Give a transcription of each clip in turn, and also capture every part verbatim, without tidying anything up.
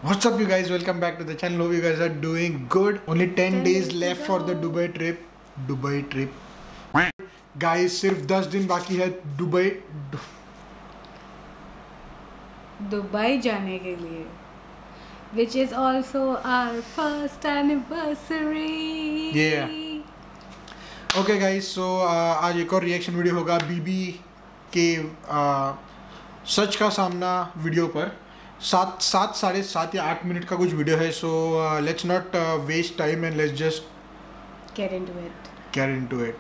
What's up you guys, welcome back to the channel. Hope you guys are doing good. Only ten days left for the Dubai trip. Dubai trip. Guys, सिर्फ दस दिन बाकी है Dubai Dubai जाने के लिए, which is also our first anniversary. Yeah. Okay guys, so uh, आज एक और रिएक्शन वीडियो होगा बीबी के uh, सच का सामना वीडियो पर. सात सात साढ़े सात या आठ मिनट का कुछ वीडियो है. So let's not waste time and let's just Get into it. Get into it.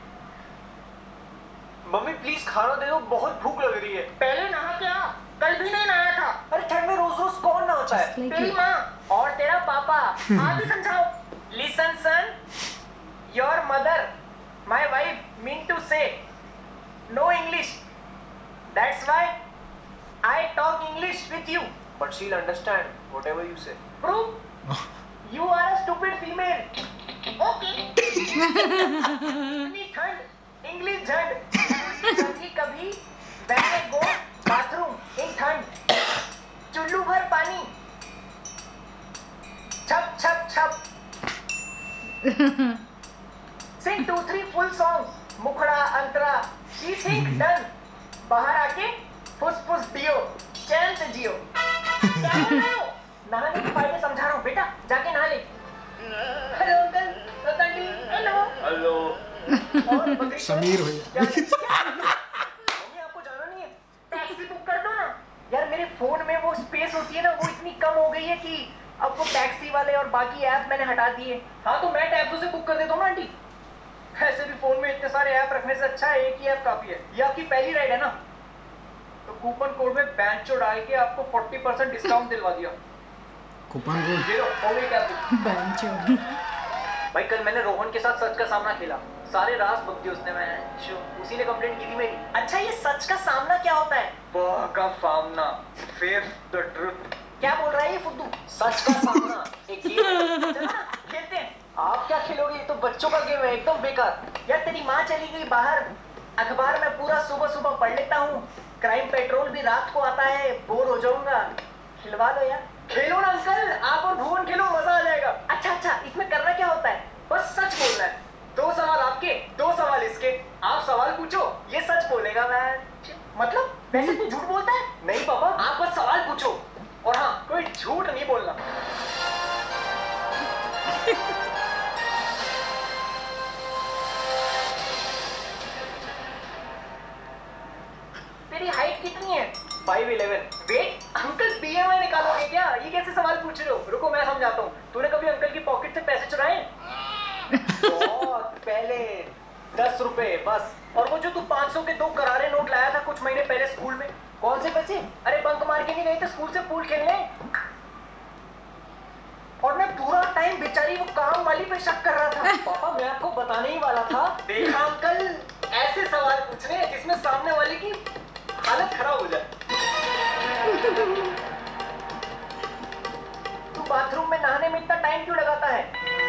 Mummy please खाना दे दो, बहुत भूख लग रही है. पहले नहा के आ, कल भी नहीं नहाया था. अरे ठंड में रोज रोज कौन नहाता है? Just like तेरी you. माँ और तेरा पापा. आप ही समझाओ. Listen son, your mother, my wife mean to say no English. That's why I talk English with you. But she'll understand whatever you say. Proof? You are a stupid female. Okay. इतनी ठंड, English झंड. कभी कभी when I go bathroom in ठंड, चुल्लू भर पानी, छप छप छप. Sing two three full songs, मुखड़ा अंतरा, she think done. बाहर आके फुस फुस दियो, चैन से जियो. क्या बोल रहे हो? नहाने के फायदे समझा रहा हूँ बेटा, जाके नहा ले. Hello uncle, aunty, hello. Hello. और बकरी समीर हो क्या मम्मी आपको जाना नहीं है? टैक्सी बुक कर दो ना. यार मेरे फोन में वो स्पेस होती है ना, वो इतनी कम हो गई है कि अब वो टैक्सी वाले और बाकी ऐप मैंने हटा दिए. हाँ तो मैं टैक्सो से बुक कर देता हूँ ना आंटी. ऐसे भी फोन में इतने सारे ऐप रखने से अच्छा है एक ही ऐप काफी है. ये आपकी पहली राइड है ना, तो कूपन कोड में बैंचो डाल के आपको चालीस परसेंट डिस्काउंट दिलवा दिया. कूपन कोड ये लो, हो गई क्या? बंचो. भाई कल मैंने रोहन के साथ सच का सामना खेला. सारे राज बक दिए उसने. मैं उसी ने कंप्लेंट की थी मेरी. अच्छा ये सच का सामना क्या होता है? वाह का सामना, फेस द ट्रुथ. क्या बोल रहा है ये फुद्दू? सच का सामना एक गेम है. चलो ना खेलते हैं. आप क्या खेलोगे? ये तो बच्चों का गेम है, एकदम बेकार. यार तेरी माँ चली गई बाहर, अखबार में पूरा सुबह सुबह पढ़ लेता हूँ. क्राइम पेट्रोल भी रात को आता है, बोर हो जाऊंगा. खिलवा दो यार. खेलो ना अंकल, आप और भुवन खेलो, मजा आ जाएगा. अच्छा अच्छा, इसमें करना क्या होता है? बस सच बोलना है. दो सवाल आपके, दो सवाल इसके. आप सवाल पूछो, ये सच बोलेगा. मैं मतलब वैसे तू झूठ बोलता है? नहीं पापा, आप बस सवाल पूछो और हाँ कोई झूठ नहीं बोलना. तेरी हाइट कितनी है? Five eleven. Wait, uncle BMI निकालोगे क्या? ये कैसे सवाल पूछ रहे हो? रुको मैं समझाता हूँ. तूने कभी अंकल की पॉकेट से पैसे चुराए? बहुत पहले, दस रुपए बस. और वो जो तू पाँच सौ के दो करारे नोट लाया था कुछ महीने पहले स्कूल में, कौन से पैसे? अरे बंक मार के नहीं गए थे स्कूल से पूल खेलने? और मैं पूरा टाइम बेचारी वो काम वाली पे शक कर रहा था. पापा मैं आपको बताने ही वाला था. देखा अंकल, ऐसे सवाल पूछने हैं जिसमें सामने वाले की हालत खराब हो जाए. तू बाथरूम में नहाने में इतना टाइम क्यों लगाता है?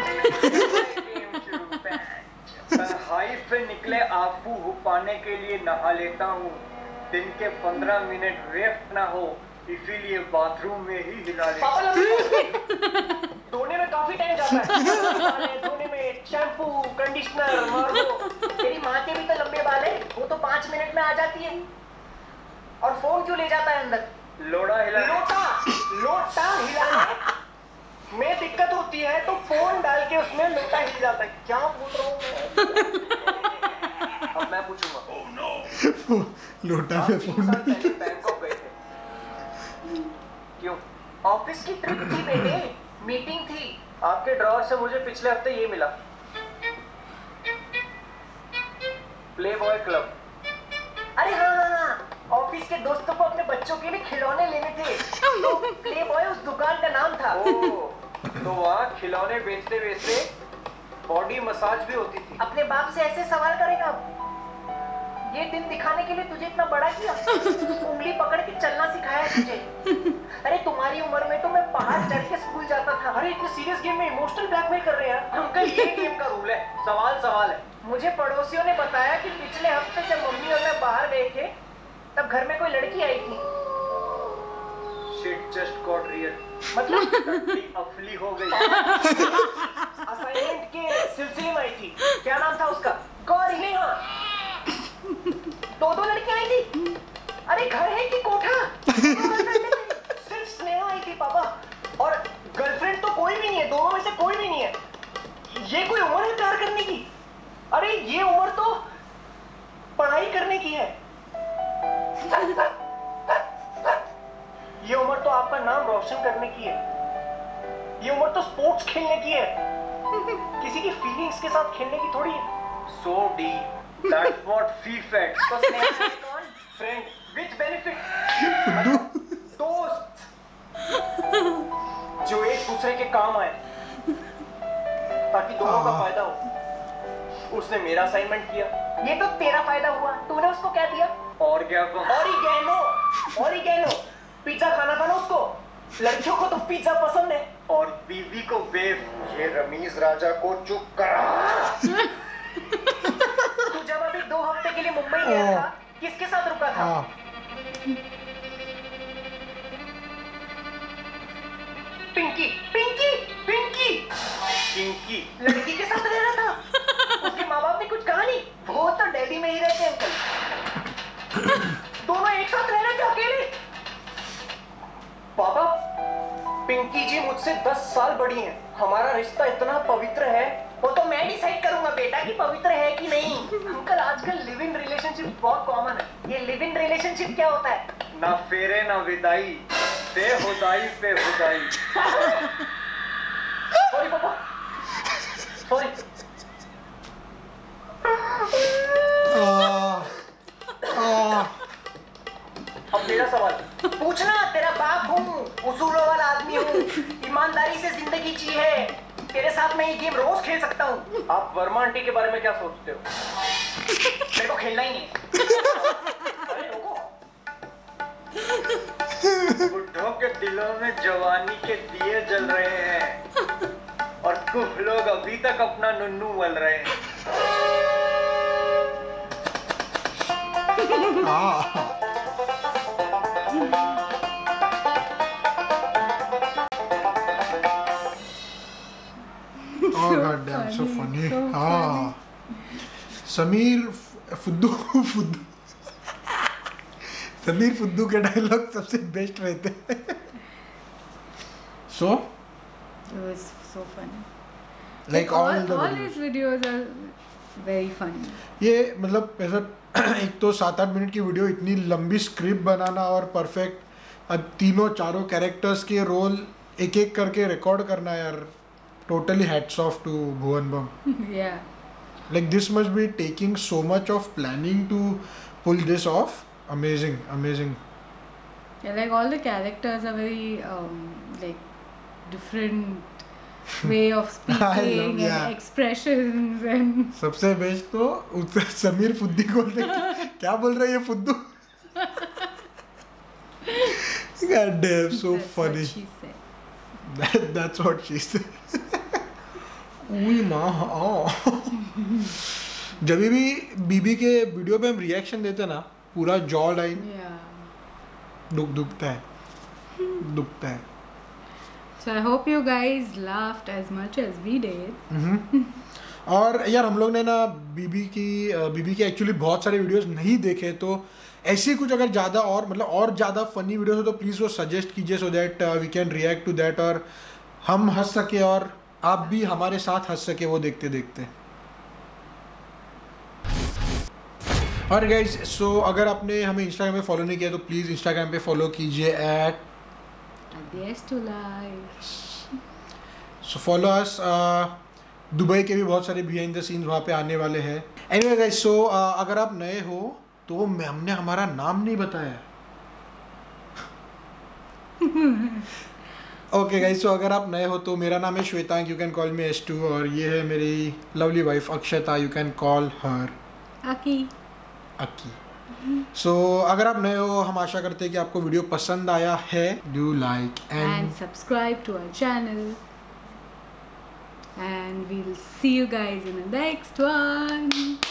हाई से निकले आंसू पाने के लिए नहा लेता हूँ. दिन के पंद्रह मिनट वेस्ट ना हो, इसीलिए बाथरूम में ही हिला लेता हूँ. धोने में काफी टाइम जाता है. धोने में शैम्पू, कंडीशनर, मारो. तेरी माँ के भी तो लंबे बाल है, वो तो पाँच मिनट में आ जाती है. और फोन क्यों ले जाता है अंदर? लोटा हिला लोटा लोटा हिलाने में दिक्कत होती है तो फोन डाल के उसमें लोटा हिल जाता है. क्या बोल रहा हूँ मैं? अब मैं पूछूंगा. oh, no. लोटा पे फोन. बैंकॉक गए थे. क्यों? ऑफिस की ट्रिप थी बेटे, मीटिंग थी. आपके ड्रॉअर से मुझे पिछले हफ्ते ये मिला, प्लेबॉय क्लब. अरे हाँ हाँ हाँ, ऑफिस के दोस्तों को अपने बच्चों के लिए खिलौने लेने थे, तो प्लेबॉय उस दुकान का नाम था. ओह, तो वहाँ खिलौने बेचते बेचते बॉडी मसाज भी होती थी. अपने बाप से ऐसे सवाल करेगा? ये दिन दिखाने के लिए तुझे इतना बड़ा किया, उंगली पकड़ के चलना सिखाया तुझे. अरे तुम्हारी उम्र में तो मैं पहाड़ चढ़ के स्कूल जाता था. अरे इतने सीरियस गेम में इमोशनल ब्लैकमेल कर रहे हैं यार. अंकल ये गेम का रूल है, सवाल सवाल है. मुझे पड़ोसियों ने बताया कि पिछले हफ्ते जब मम्मी और मैं बाहर गए थे तब घर में कोई लड़की आई थी. शिट जस्ट गॉट रियल, मतलब टट्टी अफली हो गई। असाइनमेंट के सिलसिले में आई थी, क्या नाम था उसका? गौरी। नेहा। दो दो लड़कियां आई थी। अरे घर है कि कोठा? सिर्फ स्नेहा आई थी पापा, और गर्लफ्रेंड तो कोई भी नहीं है, दोनों में से कोई भी नहीं है। ये कोई उम्र है प्यार करने की? अरे ये उम्र तो पढ़ाई करने की है। ये उम्र तो आपका नाम रोशन करने की है। ये उम्र तो स्पोर्ट्स खेलने की है, किसी की फीलिंग्स के साथ खेलने की थोड़ी है। So deep. That's what fee-fed. तो स्नेहा है कौन? Friend. With benefit. दोस्त जो एक दूसरे के काम आए ताकि दोनों का फायदा हो। उसने मेरा असाइनमेंट किया, ये तो तेरा फायदा हुआ। तूने उसको क्या दिया? ऑर्गेनो। ऑरिगेनो। ऑरिगेनो। पिज्जा खाना था ना उसको। लड़कियों को तो पिज्जा पसंद है और बीवी को बेफ। ये रमीज राजा को चुप करा। तू जब अभी दो हफ्ते के लिए मुंबई गया था, किसके साथ रुका था? पिंकी। पिंकी। पिंकी। पिंकी लड़की के साथ रह रहा था। उसके माँ बाप ने कुछ कहा नहीं? वो तो दिल्ली में ही रहते हैं अंकल। दोनों एक साथ रह रहे थे अकेले। पापा, पिंकी जी मुझसे दस साल बड़ी हैं। हमारा रिश्ता इतना पवित्र है। वो तो मैं डिसाइड करूंगा बेटा कि पवित्र है कि नहीं। अंकल आजकल लिव इन रिलेशनशिप बहुत कॉमन है। ये लिव इन रिलेशनशिप क्या होता है? ना फेरे ना विदाई, बेहुदाई पे हुदाई। सॉरी पापा, सॉरी। अब मेरा सवाल पूछना। तेरा बाप हूँ, उसूलों वाला आदमी हूँ, ईमानदारी से जिंदगी जी है। तेरे साथ मैं ये गेम रोज खेल सकता हूँ। आप वर्मा आंटी के बारे में क्या सोचते हो? मेरे को खेलना ही नहीं। अरे रुको। बुढ़ों के दिलों में जवानी के दिए जल रहे हैं और कुछ लोग अभी तक अपना नुन्नू मल रहे हैं। Oh god damn, so funny. हाँ, समीर फुद्दू फुद्दू समीर फुद्दू के डायलॉग सबसे बेस्ट रहते हैं। So It was so funny. like all, all, the all videos. his videos are very funny. ये मतलब ऐसा एक तो सात आठ मिनट की वीडियो, इतनी लंबी स्क्रिप्ट बनाना और परफेक्ट अब तीनों चारों कैरेक्टर्स के रोल एक एक करके रिकॉर्ड करना यार, totally hats off to Bhuvan Bam. Yeah. Like this must be taking so much of planning to pull this off. Amazing, amazing. Yeah, like all the characters are very um, like different way of speaking and yeah. expressions and सबसे best तो उस- समीर फुद्दी को देख क्या बोल रहा है ये फुद्दू। God damn, so that's funny. what she said. That, that's what she said. उई माँ हाँ। जब भी बीबी के वीडियो पे हम रिएक्शन देते ना, पूरा जॉ लाइन Yeah. दुख दुखता है दुखता है। So I hope you guys laughed as much as we did. हम्म। और यार हम लोग ने ना बीबी की बीबी के एक्चुअली बहुत सारे वीडियोस नहीं देखे, तो ऐसी कुछ अगर ज़्यादा और मतलब और ज़्यादा फनी वीडियोस हो तो प्लीज़ वो सजेस्ट कीजिए, so that we can react to that और हम हंस सके और आप भी हमारे साथ हंस सके वो देखते देखते। और गाइज सो अगर आपने हमें इंस्टाग्राम पे फॉलो नहीं किया तो प्लीज़ इंस्टाग्राम पे फॉलो कीजिए at Yes to life. So follow us. Dubai के भी बहुत सारे बिहाइंड द सीन्स वहाँ पे आने वाले हैं। एनीवे गाइज सो अगर आप नए हो तो मैं हमने हमारा नाम नहीं बताया। ओके गाइज सो अगर आप नए हो तो मेरा नाम है Shvetank, you can call me S two, और ये है मेरी lovely wife Akshata, you can call her Aki. Akki. So so, अगर आप नए हो हम आशा करते हैं कि आपको वीडियो पसंद आया है। Do like And and subscribe to our channel. And we'll see you guys in the next one.